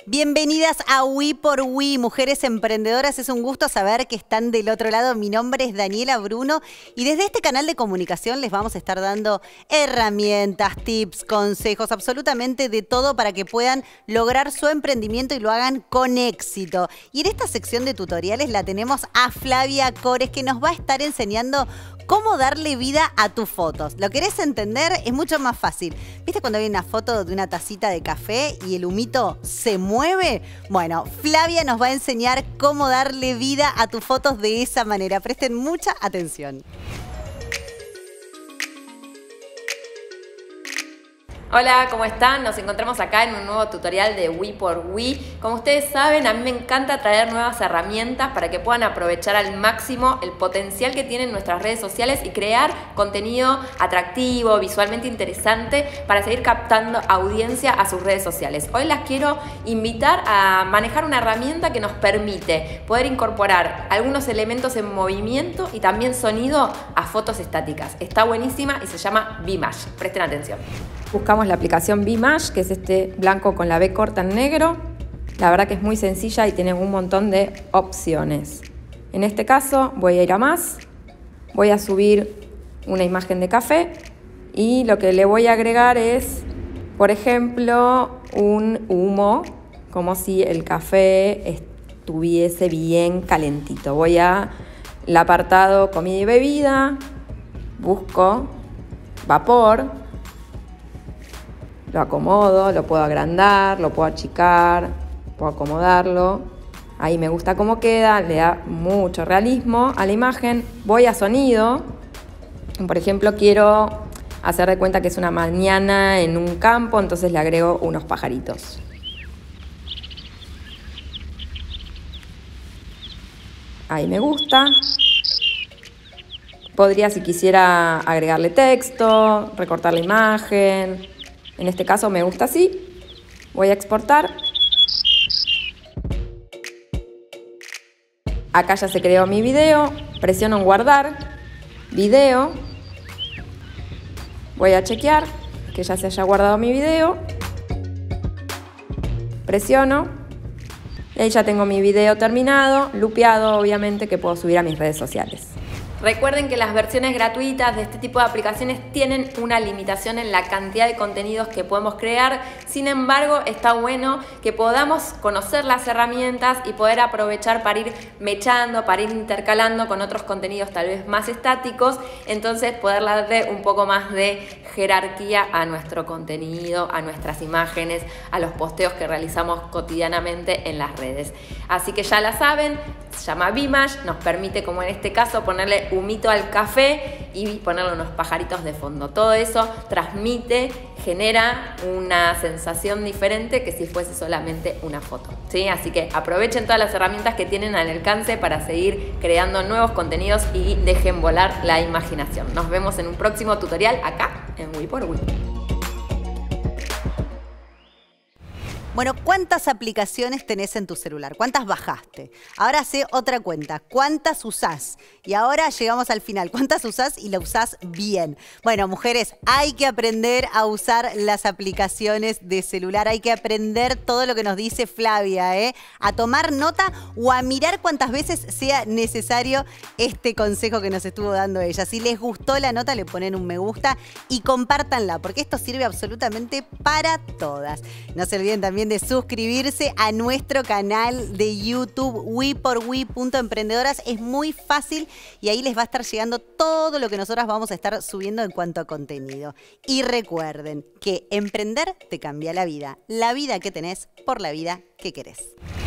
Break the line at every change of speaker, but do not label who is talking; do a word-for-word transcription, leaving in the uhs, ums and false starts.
Bienvenidas a We por We, Mujeres Emprendedoras. Es un gusto saber que están del otro lado. Mi nombre es Daniela Bruno y desde este canal de comunicación les vamos a estar dando herramientas, tips, consejos, absolutamente de todo para que puedan lograr su emprendimiento y lo hagan con éxito. Y en esta sección de tutoriales la tenemos a Flavia Cores, que nos va a estar enseñando cómo darle vida a tus fotos. ¿Lo querés entender? Es mucho más fácil. ¿Viste cuando hay una foto de una tacita de café y el humito se mueve? Bueno, Flavia nos va a enseñar cómo darle vida a tus fotos de esa manera. Presten mucha atención.
Hola, ¿cómo están? Nos encontramos acá en un nuevo tutorial de We por We. Como ustedes saben, a mí me encanta traer nuevas herramientas para que puedan aprovechar al máximo el potencial que tienen nuestras redes sociales y crear contenido atractivo, visualmente interesante para seguir captando audiencia a sus redes sociales. Hoy las quiero invitar a manejar una herramienta que nos permite poder incorporar algunos elementos en movimiento y también sonido a fotos estáticas. Está buenísima y se llama Beamesh. Presten atención. Buscamos la aplicación Beamesh, que es este blanco con la B corta en negro. La verdad que es muy sencilla y tiene un montón de opciones. En este caso voy a ir a más, voy a subir una imagen de café y lo que le voy a agregar es, por ejemplo, un humo, como si el café estuviese bien calentito. Voy a el apartado comida y bebida, busco vapor. Lo acomodo, lo puedo agrandar, lo puedo achicar, puedo acomodarlo. Ahí me gusta cómo queda, le da mucho realismo a la imagen. Voy a sonido. Por ejemplo, quiero hacer de cuenta que es una mañana en un campo, entonces le agrego unos pajaritos. Ahí me gusta. Podría, si quisiera, agregarle texto, recortar la imagen. En este caso me gusta así. Voy a exportar. Acá ya se creó mi video. Presiono en guardar. Video. Voy a chequear que ya se haya guardado mi video. Presiono. Y ahí ya tengo mi video terminado, lupeado obviamente, que puedo subir a mis redes sociales. Recuerden que las versiones gratuitas de este tipo de aplicaciones tienen una limitación en la cantidad de contenidos que podemos crear. Sin embargo, está bueno que podamos conocer las herramientas y poder aprovechar para ir mechando, para ir intercalando con otros contenidos tal vez más estáticos. Entonces, poder darle un poco más de jerarquía a nuestro contenido, a nuestras imágenes, a los posteos que realizamos cotidianamente en las redes. Así que ya la saben, se llama Beamesh, nos permite, como en este caso, ponerle humito al café y ponerle unos pajaritos de fondo. Todo eso transmite, genera una sensación diferente que si fuese solamente una foto, ¿sí? Así que aprovechen todas las herramientas que tienen al alcance para seguir creando nuevos contenidos y dejen volar la imaginación. Nos vemos en un próximo tutorial acá en We por We.
Bueno, ¿cuántas aplicaciones tenés en tu celular? ¿Cuántas bajaste? Ahora hace otra cuenta. ¿Cuántas usás? Y ahora llegamos al final. ¿Cuántas usás y la usás bien? Bueno, mujeres, hay que aprender a usar las aplicaciones de celular. Hay que aprender todo lo que nos dice Flavia, ¿eh? A tomar nota o a mirar cuántas veces sea necesario este consejo que nos estuvo dando ella. Si les gustó la nota, le ponen un me gusta y compártanla, porque esto sirve absolutamente para todas. No se olviden también de suscribirse a nuestro canal de YouTube we por we punto emprendedoras. Es muy fácil y ahí les va a estar llegando todo lo que nosotras vamos a estar subiendo en cuanto a contenido. Y recuerden que emprender te cambia la vida. La vida que tenés por la vida que querés.